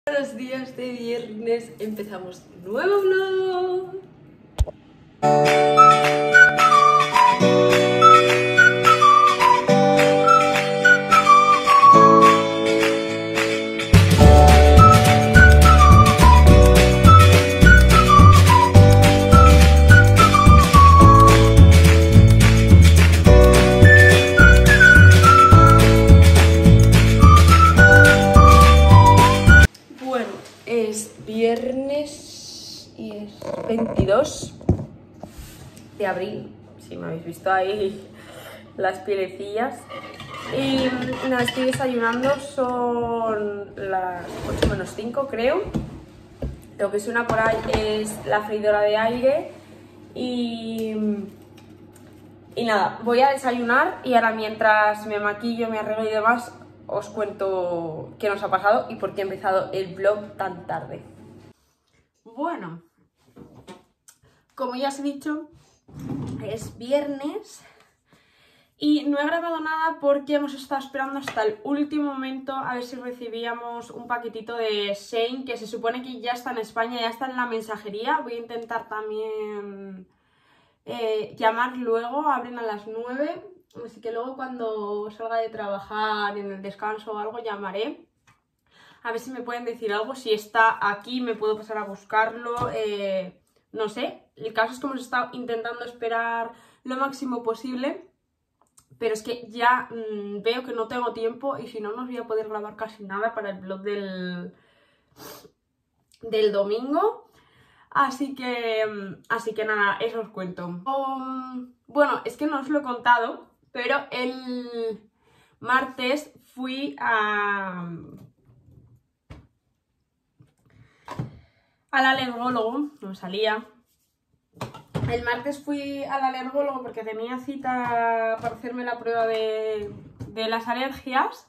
Buenos días de viernes, empezamos nuevo vlog. Es viernes y es 22 de abril, si me habéis visto ahí las pielecillas. Y nada, estoy desayunando, son las 8 menos 5 creo. Lo que suena por ahí es la freidora de aire y nada, voy a desayunar y ahora mientras me maquillo, me arreglo y demás os cuento qué nos ha pasado y por qué he empezado el vlog tan tarde. Bueno, como ya os he dicho, es viernes y no he grabado nada porque hemos estado esperando hasta el último momento a ver si recibíamos un paquetito de Shein, que se supone que ya está en España, ya está en la mensajería. Voy a intentar también llamar luego, abren a las 9. Así que luego cuando salga de trabajar, en el descanso o algo, llamaré. A ver si me pueden decir algo. Si está aquí, me puedo pasar a buscarlo. No sé. El caso es que hemos estado intentando esperar lo máximo posible. Pero es que ya veo que no tengo tiempo y si no, no os voy a poder grabar casi nada para el vlog del domingo. Así que nada, eso os cuento. Bueno, es que no os lo he contado, pero el martes fui al alergólogo, no salía. El martes fui al alergólogo porque tenía cita para hacerme la prueba de las alergias.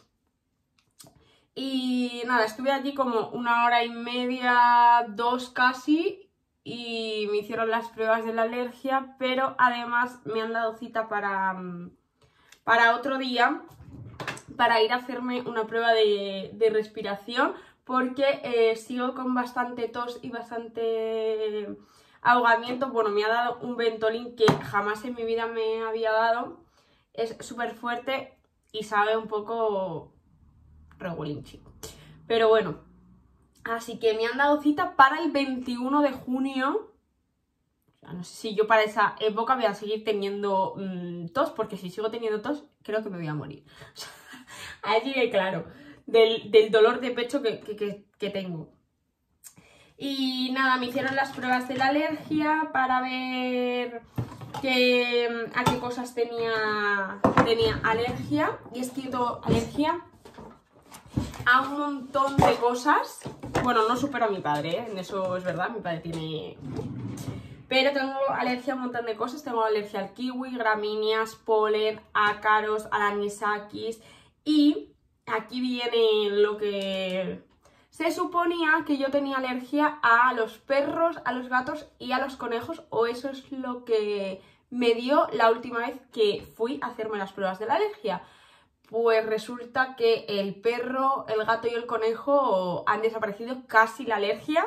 Y nada, estuve allí como 1 hora y media, 2 casi, y me hicieron las pruebas de la alergia, pero además me han dado cita para otro día, para ir a hacerme una prueba de respiración, porque sigo con bastante tos y bastante ahogamiento. Bueno, me ha dado un Ventolin que jamás en mi vida me había dado, es súper fuerte y sabe un poco regulinchi. Pero bueno, así que me han dado cita para el 21 de junio. O sea, no sé si yo para esa época voy a seguir teniendo tos, porque si sigo teniendo tos, creo que me voy a morir. O sea, así de claro, del dolor de pecho que tengo. Y nada, me hicieron las pruebas de la alergia para ver a qué cosas tenía alergia. Y es que yo tengo alergia a un montón de cosas. Bueno, no supero a mi padre, ¿eh? En eso es verdad, mi padre tiene... Pero tengo alergia a un montón de cosas. Tengo alergia al kiwi, gramíneas, polen, ácaros, al anisakis. Y aquí viene lo que... Se suponía que yo tenía alergia a los perros, a los gatos y a los conejos. O eso es lo que me dio la última vez que fui a hacerme las pruebas de la alergia. Pues resulta que el perro, el gato y el conejo han desaparecido casi la alergia.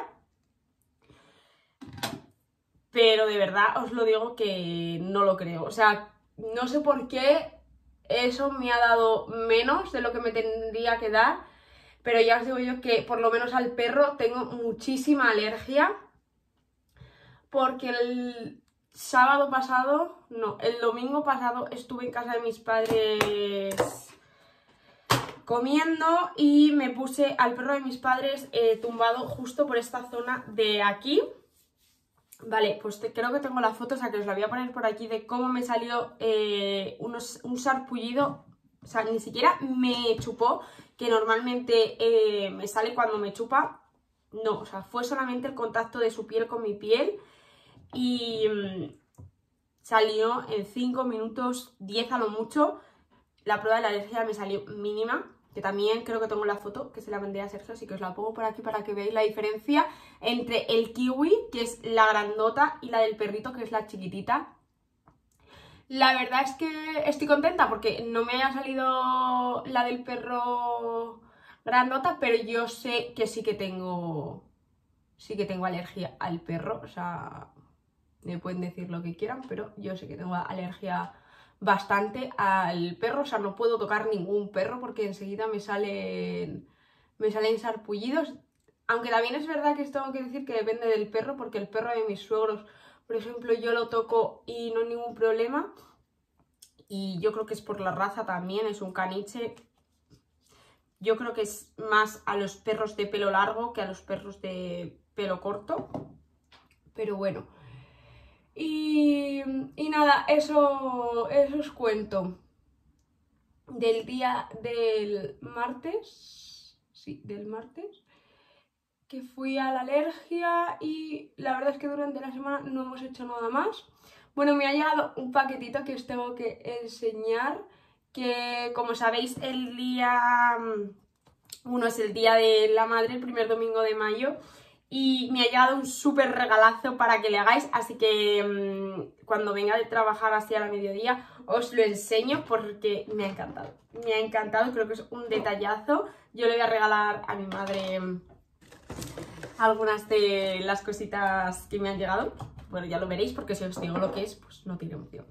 Pero de verdad os lo digo que no lo creo. O sea, no sé por qué eso me ha dado menos de lo que me tendría que dar. Pero ya os digo yo que por lo menos al perro tengo muchísima alergia. Porque el sábado pasado, no, el domingo pasado estuve en casa de mis padres comiendo y me puse al perro de mis padres tumbado justo por esta zona de aquí. Vale, pues creo que tengo la foto, o sea que os la voy a poner por aquí, de cómo me salió un sarpullido. O sea, ni siquiera me chupó, que normalmente me sale cuando me chupa. No, o sea, fue solamente el contacto de su piel con mi piel. Y salió en 5 minutos, 10 a lo mucho. La prueba de la alergia me salió mínima, que también creo que tengo la foto, que se la mandé a Sergio, así que os la pongo por aquí para que veáis la diferencia entre el kiwi, que es la grandota, y la del perrito, que es la chiquitita. La verdad es que estoy contenta porque no me haya salido la del perro grandota, pero yo sé que sí que tengo alergia al perro, o sea, me pueden decir lo que quieran, pero yo sé que tengo alergia bastante al perro, o sea, no puedo tocar ningún perro porque enseguida me salen sarpullidos, aunque también es verdad que tengo que decir que depende del perro, porque el perro de mis suegros, por ejemplo, yo lo toco y no hay ningún problema, y yo creo que es por la raza también, es un caniche. Yo creo que es más a los perros de pelo largo que a los perros de pelo corto. Pero bueno. Y nada, eso os cuento. Del día del martes. Sí, del martes. Que fui a la alergia y la verdad es que durante la semana no hemos hecho nada más. Bueno, me ha llegado un paquetito que os tengo que enseñar. Que como sabéis el día 1 es el día de la madre, el primer domingo de mayo, y me ha llegado un súper regalazo para que le hagáis, así que cuando venga de trabajar así a la mediodía os lo enseño porque me ha encantado, creo que es un detallazo. Yo le voy a regalar a mi madre algunas de las cositas que me han llegado, bueno, ya lo veréis porque si os digo lo que es, pues no tiene emoción.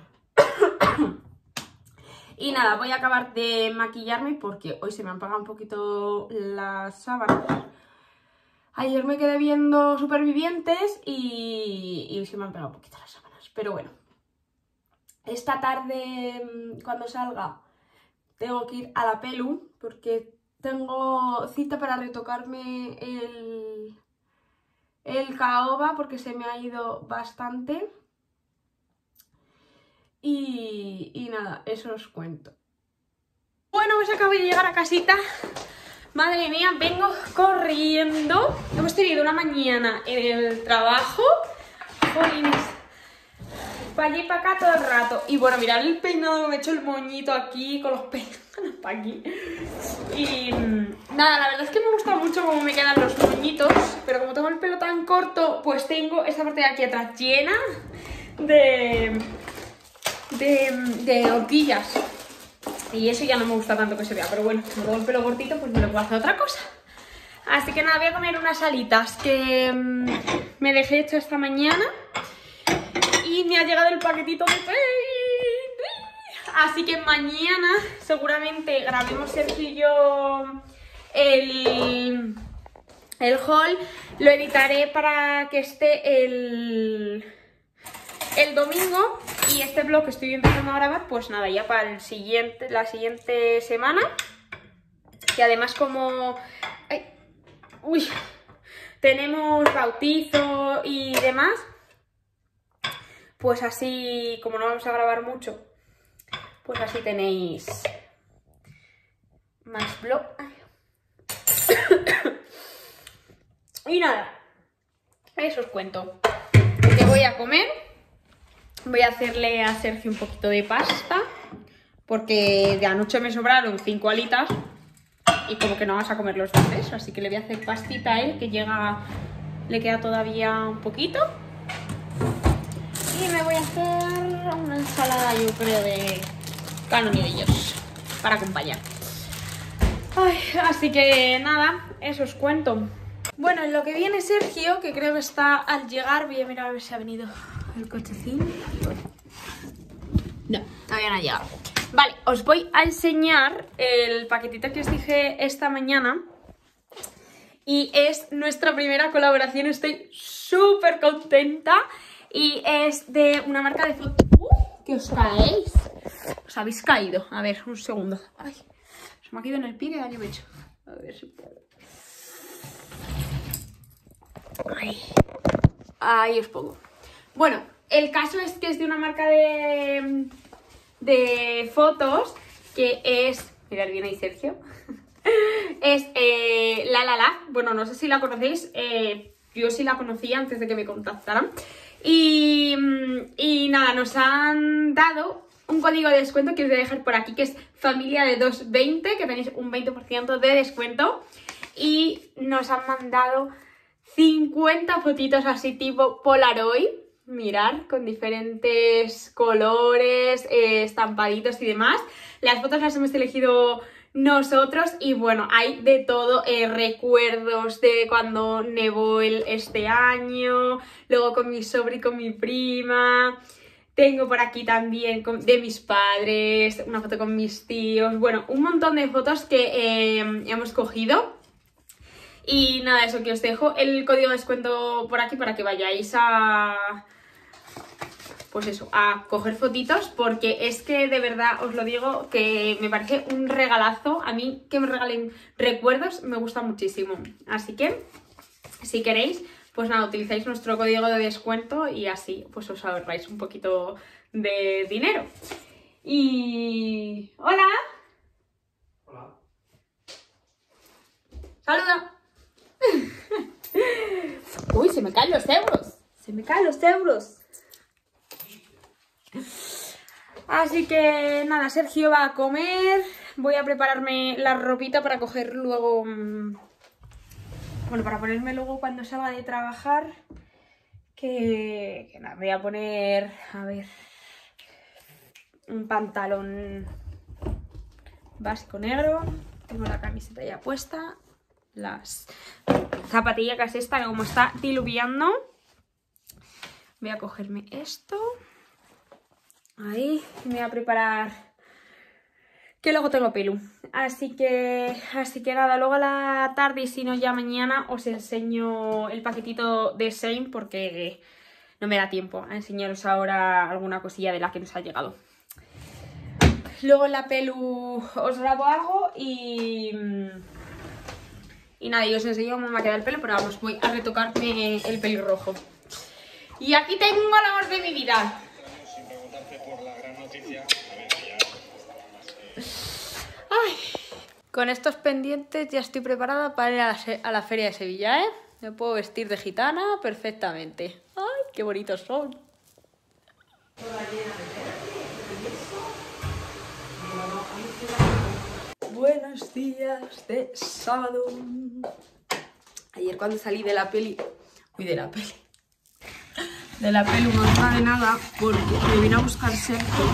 Y nada, voy a acabar de maquillarme porque hoy se me han apagado un poquito las sábanas. Ayer me quedé viendo Supervivientes y se me han pegado un poquito las sábanas. Pero bueno, esta tarde cuando salga tengo que ir a la pelu porque tengo cita para retocarme el caoba porque se me ha ido bastante. Y nada, eso os cuento. Bueno, pues acabo de llegar a casita. Madre mía, vengo corriendo. Hemos tenido una mañana en el trabajo. Jolines, para allí y para acá todo el rato. Y bueno, mirad el peinado que me he hecho, el moñito aquí, con los pelos para aquí. Y nada, la verdad es que me gusta mucho cómo me quedan los moñitos. Pero como tengo el pelo tan corto, pues tengo esta parte de aquí atrás llena de horquillas. Y eso ya no me gusta tanto que se vea. Pero bueno, como tengo el pelo cortito, pues me lo puedo hacer otra cosa. Así que nada, voy a comer unas alitas que me dejé hecho esta mañana. Y me ha llegado el paquetito de peine. Así que mañana seguramente grabemos Sergio y yo el haul. Lo editaré para que esté el domingo. Y este vlog que estoy empezando a grabar, pues nada, ya para la siguiente semana. Que además como tenemos bautizo y demás, pues así, como no vamos a grabar mucho, pues así tenéis más vlog. Y nada, eso os cuento. Que voy a comer. Voy a hacerle a Sergio un poquito de pasta, porque de anoche me sobraron 5 alitas y como que no vas a comer los dos, así que le voy a hacer pastita a él, que le queda todavía un poquito. Y me voy a hacer una ensalada, yo creo, de canonillos para acompañar. Ay, así que nada, eso os cuento. Bueno, en lo que viene Sergio, que creo que está al llegar, voy a mirar a ver si ha venido el cochecín. No, todavía no ha llegado. Vale, os voy a enseñar el paquetito que os dije esta mañana. Y es nuestra primera colaboración, estoy súper contenta. Y es de una marca de fotos. ¿Qué os caéis? ¿Os habéis caído? A ver, un segundo. Ay, se me ha caído en el pie, que daño me he hecho. A ver si puedo. Ahí os pongo. Bueno, el caso es que es de una marca de fotos que es... Mirad bien ahí, Sergio. Es La. Bueno, no sé si la conocéis. Yo sí la conocía antes de que me contactaran. Y nada, nos han dado un código de descuento que os voy a dejar por aquí, que es familia de 220, que tenéis un 20% de descuento. Y nos han mandado 50 fotitos así tipo Polaroid, mirad, con diferentes colores, estampaditos y demás. Las fotos las hemos elegido nosotros. Y bueno, hay de todo, recuerdos de cuando nevó este año, luego con mi sobri y con mi prima. Tengo por aquí también de mis padres, una foto con mis tíos, bueno, un montón de fotos que hemos cogido. Y nada, eso, que os dejo el código de descuento por aquí para que vayáis a... pues eso, a coger fotitos, porque es que de verdad os lo digo que me parece un regalazo. A mí que me regalen recuerdos me gusta muchísimo. Así que, si queréis, pues nada, utilizáis nuestro código de descuento y así pues os ahorráis un poquito de dinero. Y... ¡Hola! Hola. ¡Saluda! ¡Uy, se me caen los euros! ¡Se me caen los euros! Así que nada, Sergio va a comer. Voy a prepararme la ropita para coger luego... bueno, para ponerme luego cuando salga de trabajar. Que nada, voy a poner... a ver... un pantalón básico negro. Tengo la camiseta ya puesta. Las zapatillas esta, que como está diluviando. Voy a cogerme esto. Ahí, me voy a preparar, que luego tengo pelu. Así que nada, luego a la tarde, y si no ya mañana, os enseño el paquetito de Shein, porque no me da tiempo a enseñaros ahora alguna cosilla de la que nos ha llegado. Luego en la pelu os grabo algo y nada, y os enseño cómo me ha quedado el pelo, pero vamos, voy a retocarme el pelirrojo. Y aquí tengo el amor de mi vida. Ay. Con estos pendientes ya estoy preparada para ir a la feria de Sevilla, ¿eh? Me puedo vestir de gitana perfectamente. ¡Ay, qué bonitos son! Buenos días de sábado. Ayer cuando salí de la peli... uy, de la peli... de la peli no estaba de nada, porque me vine a buscar Sergio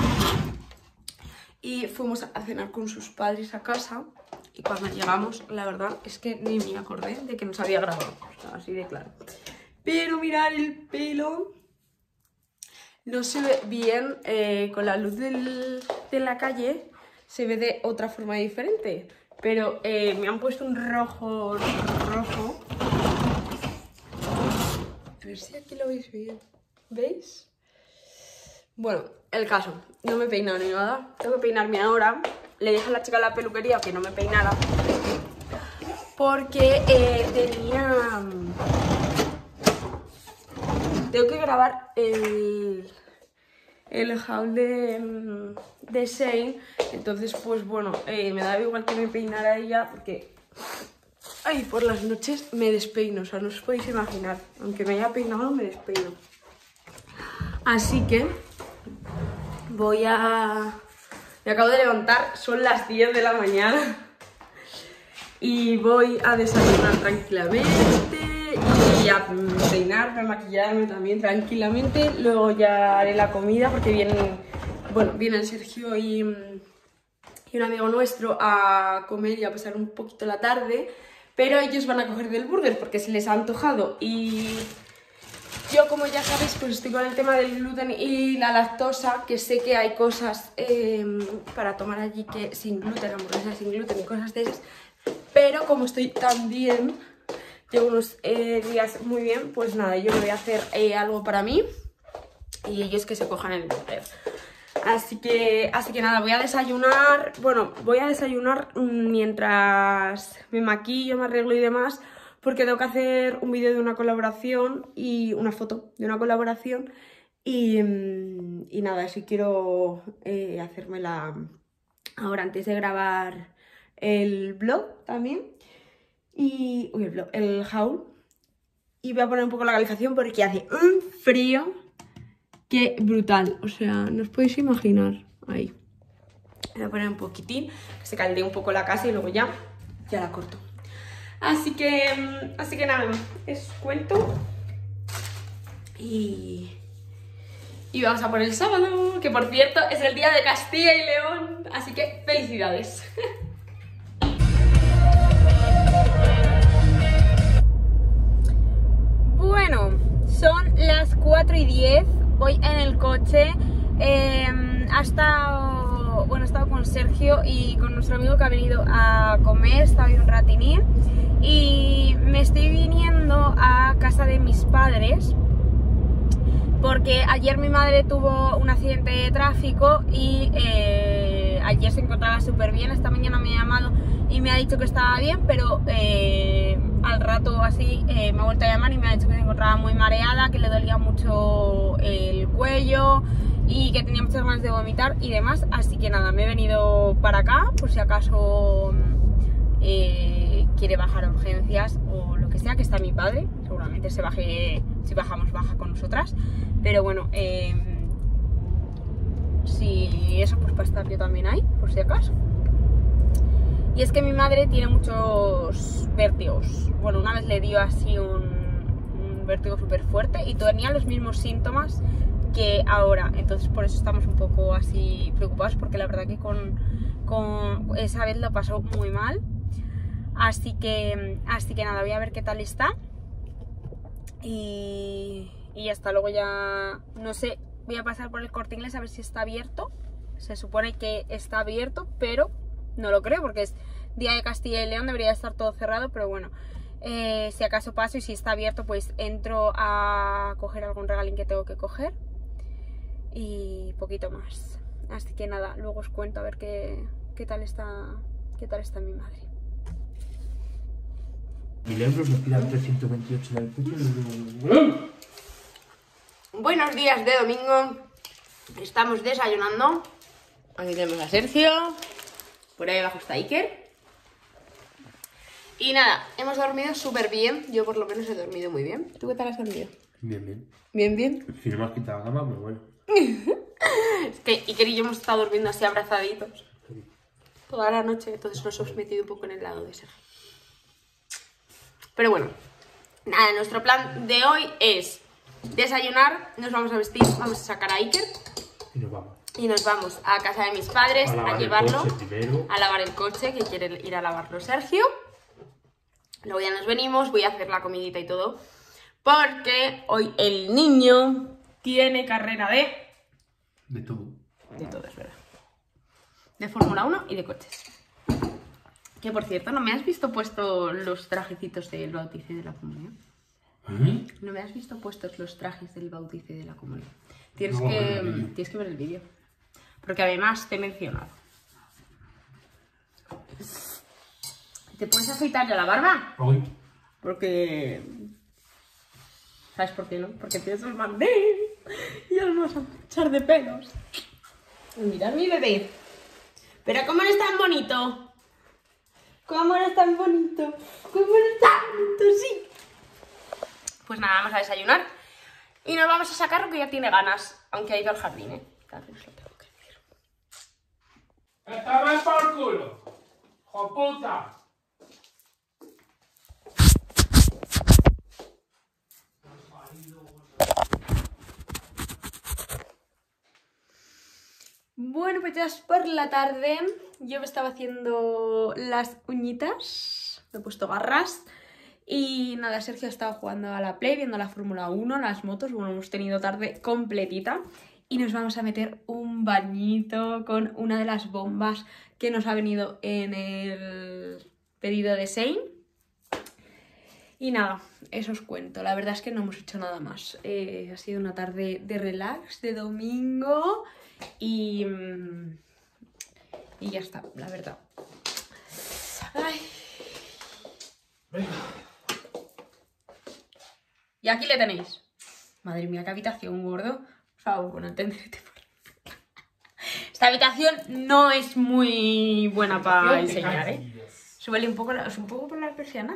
y fuimos a cenar con sus padres a casa. Y cuando llegamos, la verdad es que ni me acordé de que nos había grabado, o sea, así de claro. Pero mirad, el pelo no se ve bien, con la luz de la calle se ve de otra forma diferente. Pero me han puesto un rojo. A ver si aquí lo veis bien. ¿Veis? Bueno, el caso, no me he peinado ni nada. Tengo que peinarme ahora. Le dije a la chica de la peluquería que no me peinara, porque tengo que grabar el haul de Shein. Entonces pues bueno, me da igual que me peinara ella, porque ay, por las noches me despeino, o sea, no os podéis imaginar. Aunque me haya peinado, me despeino. Así que me acabo de levantar, son las 10 de la mañana y voy a desayunar tranquilamente y a peinarme, a maquillarme también tranquilamente. Luego ya haré la comida, porque vienen Sergio y un amigo nuestro a comer y a pasar un poquito la tarde, pero ellos van a coger del burger porque se les ha antojado. Y yo, como ya sabéis, pues estoy con el tema del gluten y la lactosa, que sé que hay cosas para tomar allí que sin gluten, hamburguesas sin gluten y cosas de esas, pero como estoy tan bien, llevo unos días muy bien, pues nada, yo me voy a hacer algo para mí y ellos que se cojan el burger. Así que nada, voy a desayunar. Bueno, voy a desayunar mientras me maquillo, me arreglo y demás, porque tengo que hacer un vídeo de una colaboración y una foto de una colaboración. Y nada, así quiero hacérmela ahora antes de grabar el vlog también. Y el haul. Y voy a poner un poco la calefacción porque hace un frío que brutal. O sea, no os podéis imaginar. Ahí. Voy a poner un poquitín, que se caldee un poco la casa y luego ya la corto. Así que nada, os cuento. Y vamos a por el sábado, que por cierto es el día de Castilla y León. Así que felicidades. voy en el coche. He estado con Sergio y con nuestro amigo que ha venido a comer, está hoy un ratinín. Y me estoy viniendo a casa de mis padres porque ayer mi madre tuvo un accidente de tráfico y ayer se encontraba súper bien. Esta mañana me ha llamado y me ha dicho que estaba bien, pero al rato así me ha vuelto a llamar y me ha dicho que se encontraba muy mareada, que le dolía mucho el cuello y que tenía muchas ganas de vomitar y demás. Así que nada, me he venido para acá por si acaso quiere bajar a urgencias o lo que sea, que está mi padre, seguramente se baje, si bajamos baja con nosotras, pero bueno, si eso, pues para estar yo también ahí, por si acaso. Y es que mi madre tiene muchos vértigos. Bueno, una vez le dio así un vértigo súper fuerte y tenía los mismos síntomas que ahora, entonces por eso estamos un poco así preocupados, porque la verdad que con esa vez lo pasó muy mal. Así que nada, voy a ver qué tal está y hasta luego ya, no sé, voy a pasar por el Corte Inglés a ver si está abierto. Se supone que está abierto, pero no lo creo porque es Día de Castilla y León, debería estar todo cerrado, pero bueno, si acaso paso y si está abierto pues entro a coger algún regalín que tengo que coger y poquito más. Así que nada, luego os cuento a ver qué tal está mi madre. 1000 euros, nos tiran 328 del precio. Buenos días de domingo, estamos desayunando. Aquí tenemos a Sergio, por ahí abajo está Iker. Y nada, hemos dormido súper bien, yo por lo menos he dormido muy bien. ¿Tú qué tal has dormido? Bien, bien. Bien, bien. Si no me has quitado la cama, pues bueno. Es que Iker y yo hemos estado durmiendo así abrazaditos toda la noche, entonces nos hemos metido un poco en el lado de Sergio. Pero bueno, nada, nuestro plan de hoy es desayunar, nos vamos a vestir, vamos a sacar a Iker y nos vamos a casa de mis padres a llevarlo, a lavar el coche, que quiere ir a lavarlo Sergio. Luego ya nos venimos, voy a hacer la comidita y todo, porque hoy el niño tiene carrera de todo. De todo, es verdad. De Fórmula 1 y de coches. Que por cierto, ¿no me has visto puesto los trajecitos del bautizo y de la comunión? ¿No me has visto puestos los trajes del bautizo y de la comunión? Tienes que ver el vídeo. Porque además te he mencionado. ¿Te puedes afeitar ya la barba? Hoy. Porque... ¿Sabes por qué no? Porque tienes el mandil y ya nos vas a echar de pelos. Mirad mi bebé. Pero ¿cómo eres tan bonito? ¿Cómo eres tan bonito? ¿Cómo eres tan bonito? Sí. Pues nada, vamos a desayunar y nos vamos a sacar lo que ya tiene ganas, aunque ha ido al jardín, ¿eh? También os lo tengo que decir. ¡Está mal por culo! ¡Joputa! Bueno, pues ya es por la tarde. Yo me estaba haciendo las uñitas, me he puesto garras y nada, Sergio ha estado jugando a la Play, viendo la Fórmula 1, las motos. Bueno, hemos tenido tarde completita y nos vamos a meter un bañito con una de las bombas que nos ha venido en el pedido de Sein. Y nada, eso os cuento. La verdad es que no hemos hecho nada más. Ha sido una tarde de relax, de domingo y ya está, la verdad. Ay. Y aquí le tenéis. Madre mía, qué habitación, gordo. Por favor, bueno, entenderte. Esta habitación no es muy buena para enseñar, ¿eh? Súbele un poco por la persiana.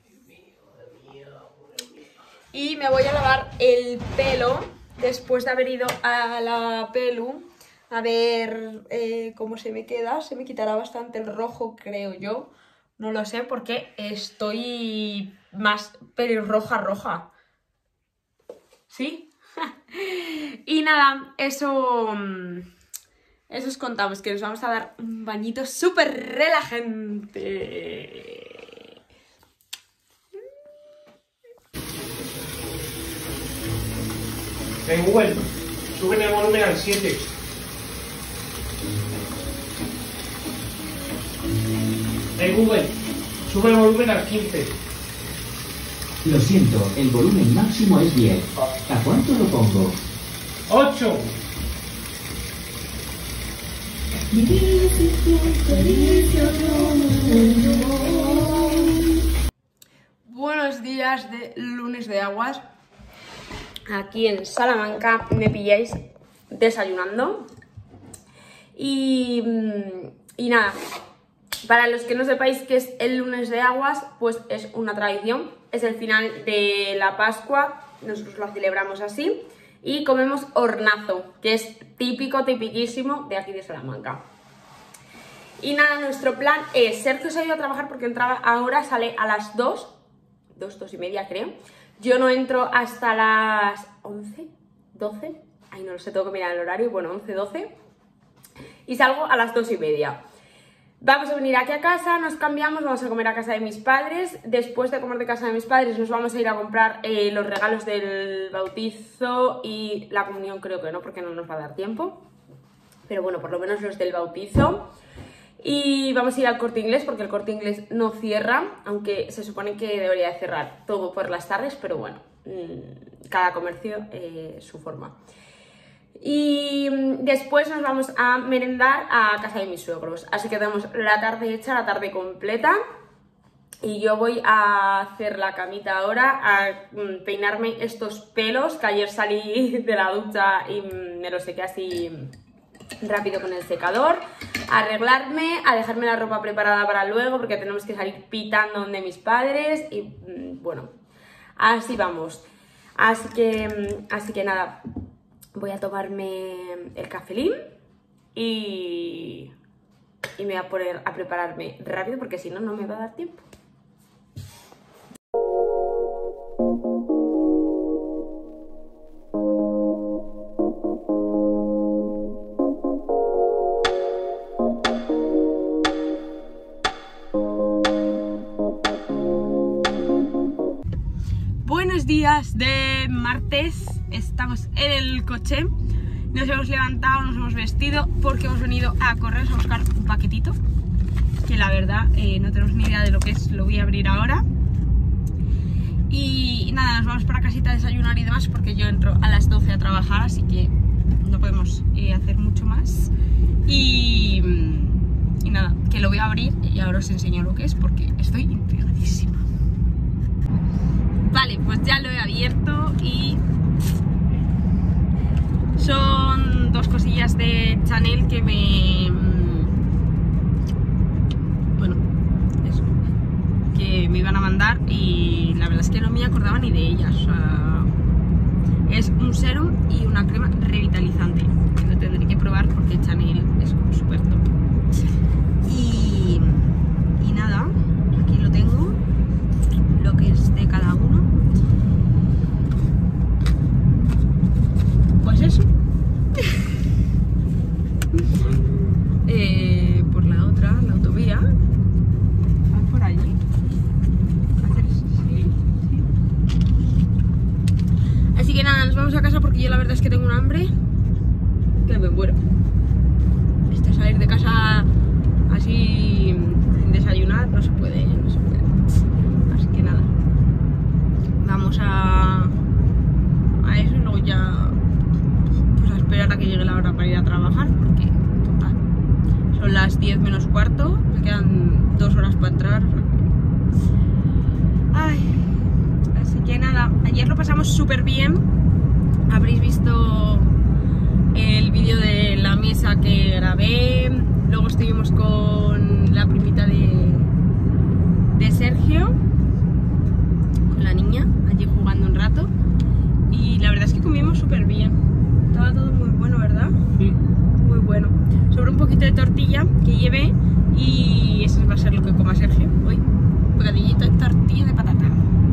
Y me voy a lavar el pelo después de haber ido a la pelu. A ver cómo se me queda. Se me quitará bastante el rojo, creo yo. No lo sé porque estoy más pelirroja roja. ¿Sí? Y nada, eso os contamos, que nos vamos a dar un bañito súper relajante. ¡Qué bueno! Suben el volumen al 7. Google, sube el volumen al 15. Lo siento, el volumen máximo es 10. ¿A cuánto lo pongo? 8. Buenos días de lunes de aguas. Aquí en Salamanca me pilláis desayunando. Y nada, para los que no sepáis qué es el lunes de aguas, pues es una tradición. Es el final de la Pascua, nosotros lo celebramos así. Y comemos hornazo, que es tipiquísimo de aquí de Salamanca. Y nada, nuestro plan es, Sergio se ha ido a trabajar porque entraba ahora, sale a las 2 y media creo. Yo no entro hasta las 11, 12, ay no lo sé, tengo que mirar el horario, bueno, 11, 12. Y salgo a las 2 y media. Vamos a venir aquí a casa, nos cambiamos, vamos a comer a casa de mis padres. Después de comer de casa de mis padres nos vamos a ir a comprar los regalos del bautizo y la comunión creo que no, porque no nos va a dar tiempo. Pero bueno, por lo menos los del bautizo. Y vamos a ir al Corte Inglés porque el Corte Inglés no cierra, aunque se supone que debería de cerrar todo por las tardes, pero bueno, cada comercio su forma. Y después nos vamos a merendar a casa de mis suegros, así que tenemos la tarde hecha, la tarde completa. Y yo voy a hacer la camita ahora, a peinarme estos pelos, que ayer salí de la ducha y me los sequé así rápido con el secador, a arreglarme, a dejarme la ropa preparada para luego porque tenemos que salir pitando donde mis padres y bueno, así vamos. Así que nada, voy a tomarme el cafelín y me voy a poner a prepararme rápido porque si no, no me va a dar tiempo. Buenos días de martes, estamos en el coche, nos hemos levantado, nos hemos vestido porque hemos venido a correr a buscar un paquetito que la verdad no tenemos ni idea de lo que es, lo voy a abrir ahora. Y nada, nos vamos para casita a desayunar y demás porque yo entro a las 12 a trabajar, así que no podemos hacer mucho más. Y nada, que lo voy a abrir y ahora os enseño lo que es porque estoy intrigadísima. Vale, pues ya lo he abierto y son dos cosillas de Chanel que que me iban a mandar y la verdad es que no me acordaba ni de ellas. O sea, es un serum y una crema revitalizante que lo tendré que probar porque Chanel es como súper top. Y nada, aquí lo tengo, lo que es de cada uno. Pues eso. Por la otra, la autovía. Va por allí. Sí. Así que nada, nos vamos a casa porque yo la verdad es que tengo un hambre que me muero. Esto es salir de casa así sin desayunar, no se puede, no se puede. Así que nada, vamos a eso y luego ya pues a esperar a que llegue la hora para ir a trabajar porque total, son las 10 menos cuarto, me quedan 2 horas para entrar. Ay, así que nada, ayer lo pasamos súper bien, habréis visto el vídeo de la mesa que grabé, luego estuvimos con la primita de Sergio, con la niña, allí jugando un rato y la verdad es que comimos súper bien, estaba todo muy bueno, ¿verdad? Sí. Muy bueno. Sobre un poquito de tortilla que llevé y eso va a ser lo que coma Sergio hoy, bocadillito de tortilla de patata.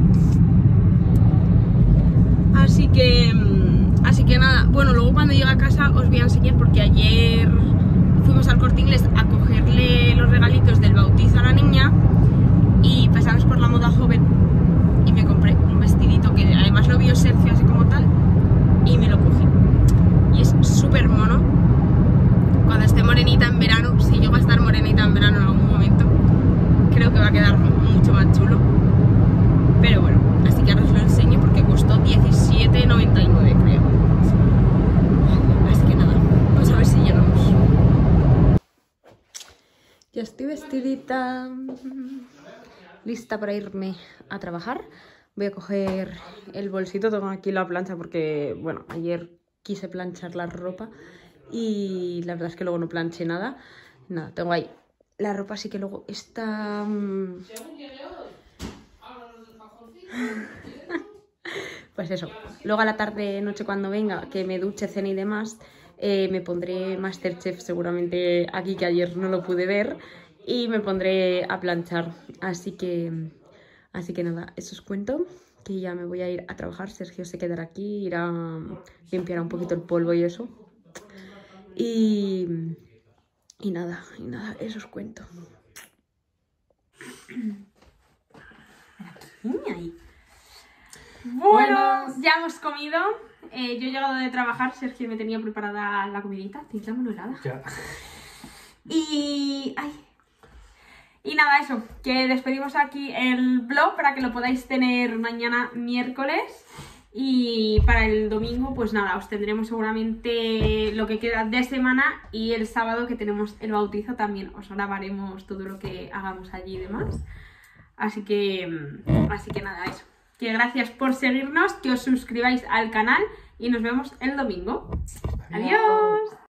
Así que nada, bueno, luego cuando llegue a casa os voy a enseñar porque ayer fuimos al Corte Inglés a cogerle los regalitos del bautizo a la niña y pasamos por la moda joven y me compré un vestidito que además lo vio Sergio así como tal y me lo cogí. Y es vestidita, lista para irme a trabajar. Voy a coger el bolsito, tengo aquí la plancha porque, bueno, ayer quise planchar la ropa y la verdad es que luego no planché nada. Nada, tengo ahí la ropa, así que luego está... Pues eso, luego a la tarde, noche cuando venga, que me duche, cene y demás, me pondré Masterchef seguramente aquí, que ayer no lo pude ver, y me pondré a planchar. Así que nada, eso os cuento, que ya me voy a ir a trabajar. Sergio se quedará aquí, irá a limpiar un poquito el polvo y eso. Y nada, eso os cuento. Bueno, ya hemos comido. Yo he llegado de trabajar, Sergio me tenía preparada la comidita. Tienes la mano helada. Ya. Y nada, eso, que despedimos aquí el vlog para que lo podáis tener mañana miércoles. Y para el domingo, pues nada, os tendremos seguramente lo que queda de semana. Y el sábado, que tenemos el bautizo, también os grabaremos todo lo que hagamos allí y demás. Así que nada, eso. Que gracias por seguirnos, que os suscribáis al canal y nos vemos el domingo. ¡Adiós!